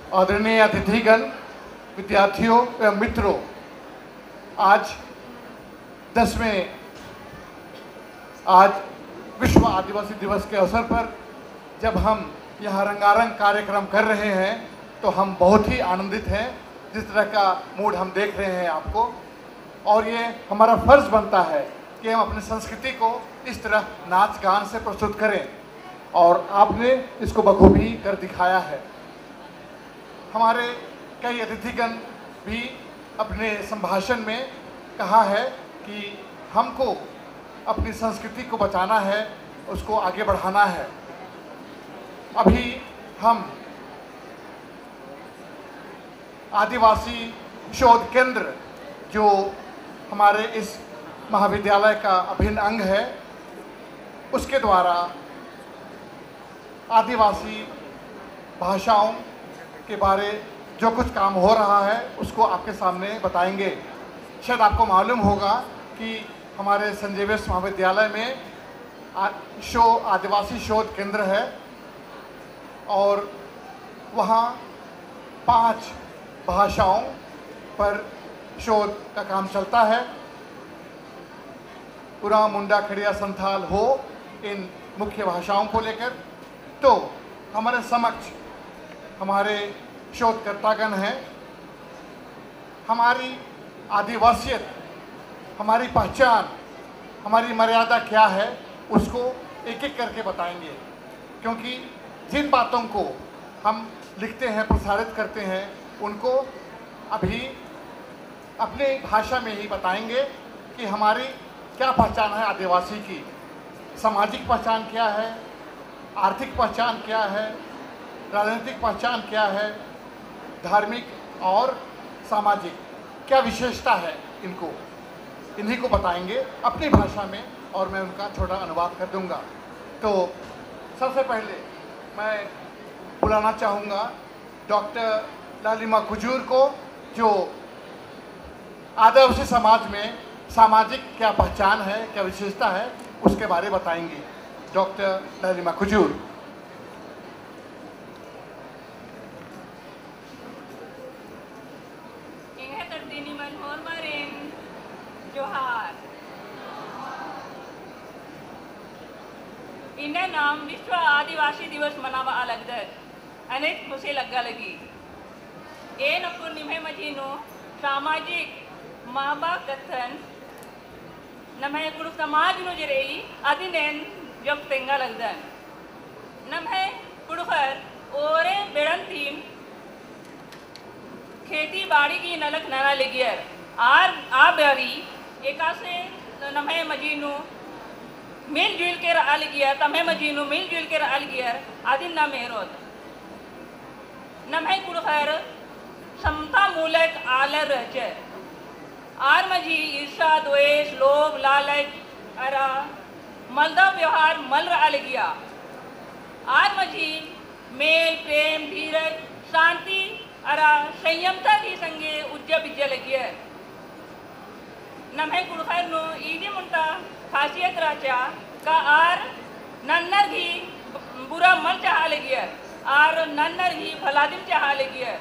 आदरणीय अतिथिगण, विद्यार्थियों एवं मित्रों, आज विश्व आदिवासी दिवस के अवसर पर जब हम यह रंगारंग कार्यक्रम कर रहे हैं तो हम बहुत ही आनंदित हैं। जिस तरह का मूड हम देख रहे हैं आपको, और ये हमारा फर्ज बनता है कि हम अपनी संस्कृति को इस तरह नाच गान से प्रस्तुत करें, और आपने इसको बखूबी कर दिखाया है। हमारे कई अतिथिगण भी अपने संभाषण में कहा है कि हमको अपनी संस्कृति को बचाना है, उसको आगे बढ़ाना है। अभी हम आदिवासी शोध केंद्र, जो हमारे इस महाविद्यालय का अभिन्न अंग है, उसके द्वारा आदिवासी भाषाओं के बारे जो कुछ काम हो रहा है उसको आपके सामने बताएंगे। शायद आपको मालूम होगा कि हमारे संत जेवियर्स महाविद्यालय में आदिवासी शोध केंद्र है, और वहाँ 5 भाषाओं पर शोध का काम चलता है। उरांव, मुंडा, खड़िया, संथाल हो, इन मुख्य भाषाओं को लेकर। तो हमारे समक्ष हमारे शोधकर्तागण हैं। हमारी आदिवासियत, हमारी पहचान, हमारी मर्यादा क्या है, उसको एक एक करके बताएंगे। क्योंकि जिन बातों को हम लिखते हैं, प्रसारित करते हैं, उनको अभी अपनी भाषा में ही बताएंगे कि हमारी क्या पहचान है आदिवासी की। सामाजिक पहचान क्या है, आर्थिक पहचान क्या है, राजनीतिक पहचान क्या है, धार्मिक और सामाजिक क्या विशेषता है, इन्हीं को बताएंगे अपनी भाषा में, और मैं उनका छोटा अनुवाद कर दूंगा। तो सबसे पहले मैं बुलाना चाहूँगा डॉक्टर लालिमा कुजूर को, जो आदिवासी समाज में सामाजिक क्या पहचान है, क्या विशेषता है, उसके बारे बताएंगे। डॉक्टर लालिमा कुजूर। जोहार। इन्हें नाम विश्व आदिवासी दिवस मनावा अलग अनेक खुशी लग्गा लगी। ए नको निम्हे मजीनो सामाजिक माबा कथन नम्हे कुड़ समाज नो जरेई अदिनेन जब तेंगा लगदन नम्हे कुड़खर ओरे बेड़न तीम खेती बाड़ी की नलक नना लेगियर आर आ बेरी एका से नम्हे मजीनो मिलजुल के रहा लिगियर, तम्हे मजीनो मिलजुल के रहा लिगियर आदिन ना मेहरोद नम्हे कुड़खर समता मूलक आलर रचे आर मजी ईर्षा, द्वेष, लोभ, लालच अरा मलदा व्यवहार मल रहा लगिया। आर मजी मेल, प्रेम, धीरज, शांति अरा संयमता की संगे उज्जा बिज्जा लगिया। नम्हे कुड़खर नो ईदी मुंटा खासियत राचा का आर नन्नर घी बुरा मल चाहा लगिया, आर नन्नर घी फलादिम चाहा लगिया।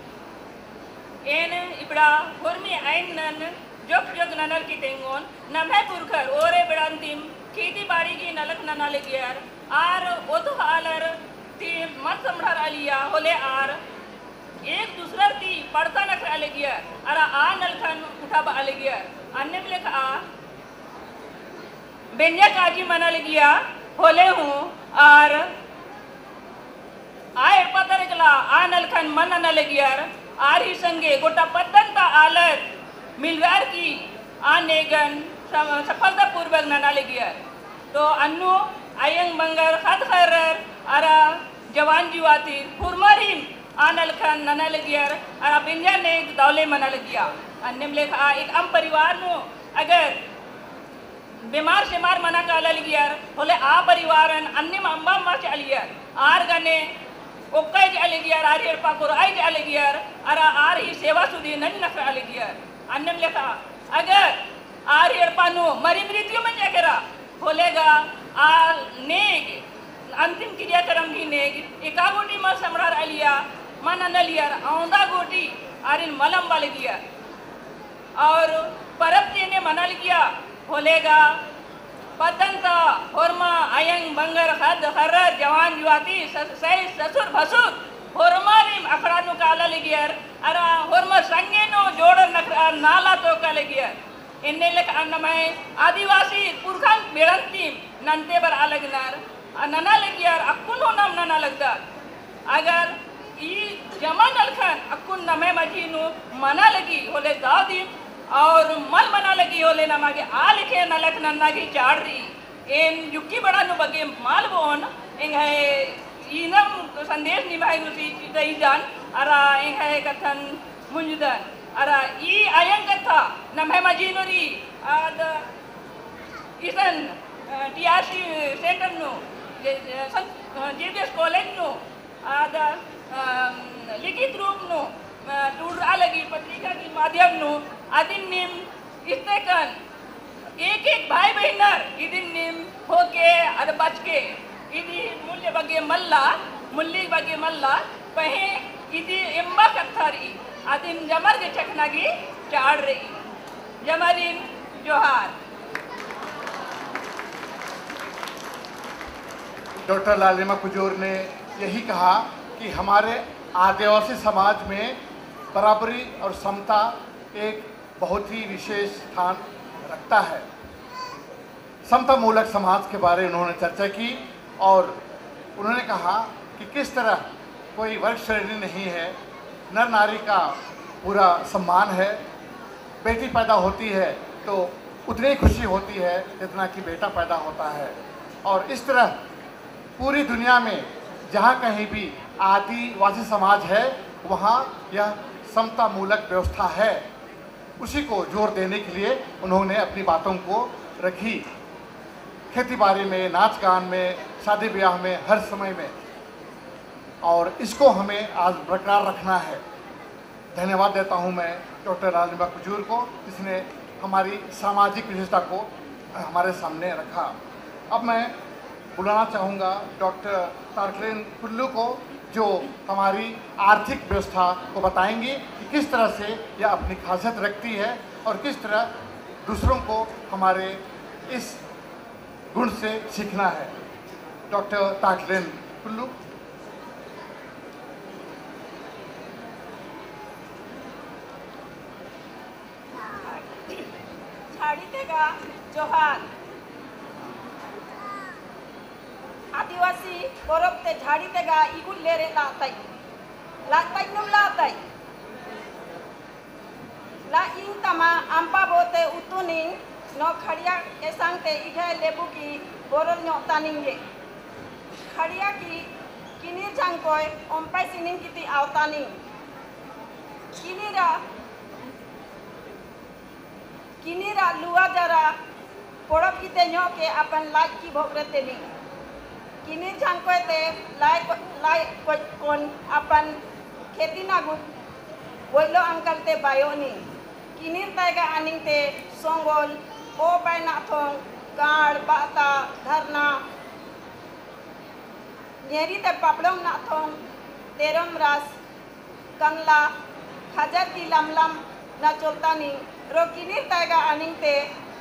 एन इबड़ा हुर्मी आइन नन जोक जोक ननल की तेंगोन नम्हे पुरखर ओरे बड़ांतिम खेती बाड़ी की नलक नना लगियर आर ओतो आलर ती मत समढ़र अलिया होले आर एक दूसरा ती पड़ता नख अलगियर अरा आ नलखन उठा बा अलगियर अन्य मिले का बेंजा काजी मना लगिया होले हूँ आर आए पता निकला आ नलखन मन न लगियर आर ही संगे गोटा पत्तन का आलत मिलवार की आनेगन सफलता पूर्वक नना लगियर। तो अन्नु आयंग मंगर खत खैरर अरा जवान जीवाती फुरमरिम आनल खन नना लगियर अरा बिंजा ने दौले मना लगिया। अन्य लेखा एक अम परिवार नो अगर बीमार शेमार मना का लगियर होले आ परिवारन अन्य अम्बा मच अलियर आर गने ओक्काज अलगियर आर हेरपा को आइज अलगियर अरा आर ही सेवा सुधी नन नख अलगियर। अन्य लेखा अगर आर हेरपा नो मरी मृत्यु में जाकरा होलेगा आ नेग अंतिम क्रियाक्रम भी नेग एकागोटी में समरार अलिया मन नलियर औंदा गोटी आरिन मलम वाले गिया और परब तेने मनल गया होलेगा पतंता होरमा आयंग बंगर हद हर्र जवान युवाती सही ससुर भसुर होरमा रिम अखड़ानु काला लगियर अरा होरमा संगे नो जोड़ नाला तो का लगियर इन्ने लेख अन्नमय आदिवासी पुरखन बेड़ंती नंते बर अलगनार नना लगियर अक्कुन हो नाम नना लगदा अगर ई जमा नलखन अक्कुन नमे मजीनु मना लगी होले दादी और मल मना लगी होले नमागे आल के नलक नन्ना की चाड़ रही इन युक्की बड़ा नु बगे माल बोन इंग है इनम संदेश निभाई नुसी चिताइदान अरा इंग है कथन मुंजदन अरा ई आयंग कथा नमे मजीनुरी आद इसन टीआरसी सेंटर नु जेबीएस कॉलेज नु आद लिखित रूप नु टूर लगी पत्रिका की माध्यम नु आदिन निम इस्तेकन एक एक भाई बहनर इदिन निम होके अर बच के इदी मूल्य बगे मल्ला मुल्ली बगे मल्ला पहे इदी इम्मा कथारी आदिन जमर के चखनागी चाड़ रही जमरिन जोहार। डॉक्टर लालिमा कुजूर ने यही कहा कि हमारे आदिवासी समाज में बराबरी और समता एक बहुत ही विशेष स्थान रखता है। समता मूलक समाज के बारे में उन्होंने चर्चा की और उन्होंने कहा कि किस तरह कोई वर्ग श्रेणी नहीं है, नर नारी का पूरा सम्मान है, बेटी पैदा होती है तो उतनी खुशी होती है जितना कि बेटा पैदा होता है। और इस तरह पूरी दुनिया में जहाँ कहीं भी आदिवासी समाज है वहाँ यह समता मूलक व्यवस्था है। उसी को जोर देने के लिए उन्होंने अपनी बातों को रखी। खेती बाड़ी में, नाच गान में, शादी ब्याह में, हर समय में, और इसको हमें आज बरकरार रखना है। धन्यवाद देता हूँ मैं डॉक्टर लालिमा कुजूर को, जिसने हमारी सामाजिक विशेषता को हमारे सामने रखा। अब मैं बुलाना चाहूँगा डॉक्टर तारकलेन कुल्लू को, जो हमारी आर्थिक व्यवस्था को बताएंगी कि किस तरह से यह अपनी खासियत रखती है और किस तरह दूसरों को हमारे इस गुण से सीखना है। डॉक्टर तारकलेन कुल्लू। झाड़ी देगा जोहार। आदिवासी परब ते झाड़ी देगा इगुल ले रे लाताई नुम लाताई ला इन तमा आम्पा बोते उतुनी नो खड़िया एसांग ते इघे लेबू की बोरल नो तानिंगे खड़िया की किनी जांग कोय ओम्पाई सिनिंग किती आवतानी किनीरा लुआ जरा परब किते नो के अपन लाज की भोगरे तेनी किनी जांग कोय ते लाई कोन अपन खेती ना गुट बोलो अंकल ते बायोनी किनीर ताइगा आनिंग ते सोंगोल ओ बाय नाथोंग गाड़ बाता धरना नेरी ते पापड़ों नाथोंग तेरम रास कंगला खजर की लमलम ना चलता नी रो किनीर ताइगा आनिंग ते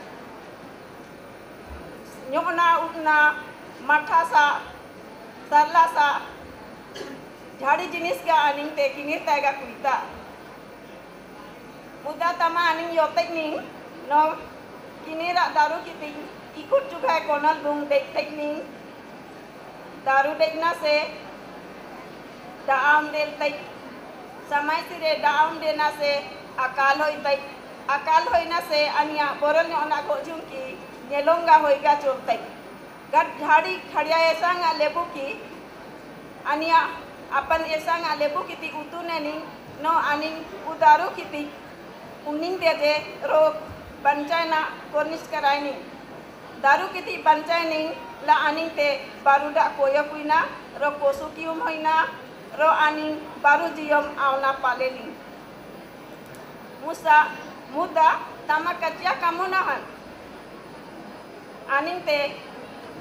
न्योना उठना मठा सा सरला सा झाड़ी जिनिस का आनिंग ते किनीर ताइगा कुइता मुदा तमा आनिंग योतेक नी नो किनीरा दारू की ती इकुट चुका कोनल बुंग देखतेक नी दारू देखना से दाम देल तक समय सिरे दाम देना से अकाल होई ना से अनिया बोरल ना गोजुम की नेलोंगा होइगा चोरतक गट झाड़ी खड़िया ऐसा लेबू की अनिया अपन ऐसा लेबू की ती उतु ने नी नो आनिंग उदारू की ती उन्निंग दे जे रोग पंचायना कोर्निश करायनी दारू की थी पंचायनी ला आनिंग ते बारूडा कोया कुइना रो कोसु किउम होइना रो आनिंग बारू जियम आवना पालेनी मुसा मुदा तमा कच्चा कामुना हन आनिंग ते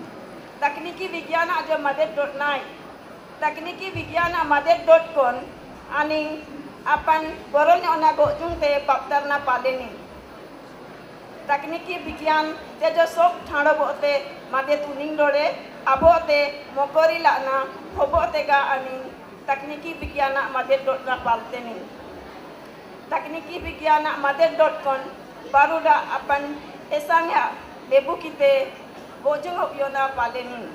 तकनीकी विज्ञान जो मदद डॉट नाई तकनीकी विज्ञान मदद डॉट कौन ani apan borolnya ona gojung te paptarna paleni तकनीकी विज्ञान ते जो सब ठाड़ो बोते मादे तुनिंग डोरे अबोते मोकोरी लाना होबोते गा अनि तकनीकी विज्ञान मादे डॉट ना पालते नहीं तकनीकी विज्ञान मादे डॉट कॉन बारूडा अपन ऐसांया लेबू किते गोजुंग होबियोना पाले नहीं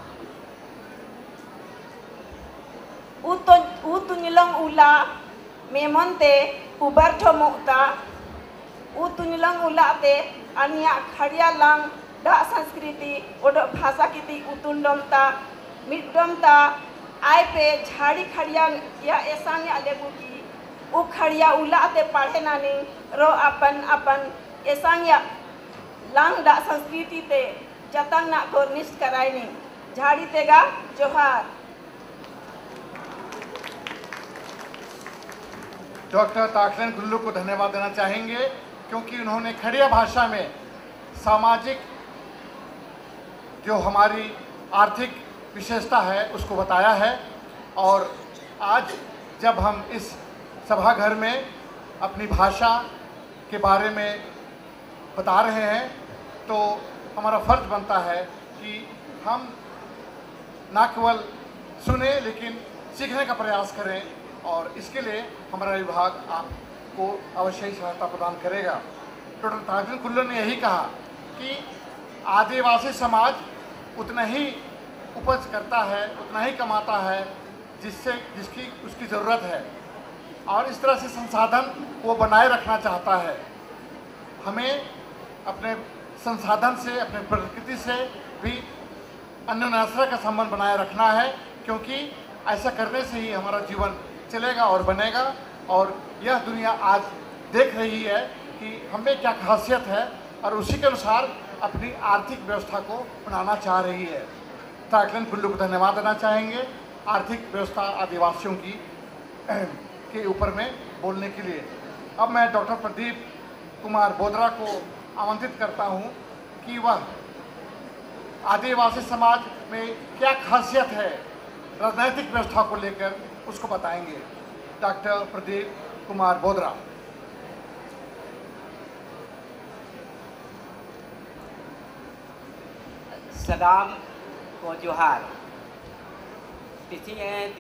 उतुनिलंग उला मेमोंते उबर्टो मुक्ता उतुनिलंग उलाते अन्य खड़िया लंग दा संस्कृति और भाषा किती उतुंडमता मिटडमता आय पे झाड़ी खड़िया या ऐसा ने लेबू की उ खड़िया उलाते पढ़े नानी रो अपन अपन ऐसा या लंग दा संस्कृति ते जतंग ना गोरनिष्ठ करायनी झाड़ी तेगा जोहार। डॉक्टर ताकलन कुल्लू को धन्यवाद देना चाहेंगे क्योंकि उन्होंने खड़िया भाषा में सामाजिक जो हमारी आर्थिक विशेषता है उसको बताया है। और आज जब हम इस सभाघर में अपनी भाषा के बारे में बता रहे हैं तो हमारा फर्ज बनता है कि हम ना केवल सुने लेकिन सीखने का प्रयास करें और इसके लिए हमारा विभाग आपको अवश्य ही सहायता प्रदान करेगा। डॉक्टर ताकलन कुल्लू ने यही कहा कि आदिवासी समाज उतना ही उपज करता है उतना ही कमाता है जिसकी उसकी ज़रूरत है और इस तरह से संसाधन वो बनाए रखना चाहता है। हमें अपने संसाधन से अपने प्रकृति से भी अन्योन्याश्रय का संबंध बनाए रखना है क्योंकि ऐसा करने से ही हमारा जीवन चलेगा और बनेगा। और यह दुनिया आज देख रही है कि हमें क्या खासियत है और उसी के अनुसार अपनी आर्थिक व्यवस्था को बनाना चाह रही है। ताकलन कुल्लू को धन्यवाद देना चाहेंगे आर्थिक व्यवस्था आदिवासियों की के ऊपर में बोलने के लिए। अब मैं डॉक्टर प्रदीप कुमार बोदरा को आमंत्रित करता हूं कि वह आदिवासी समाज में क्या खासियत है राजनैतिक व्यवस्था को लेकर उसको बताएंगे। डॉक्टर प्रदीप कुमार बोदरा। सलाम को जोहार।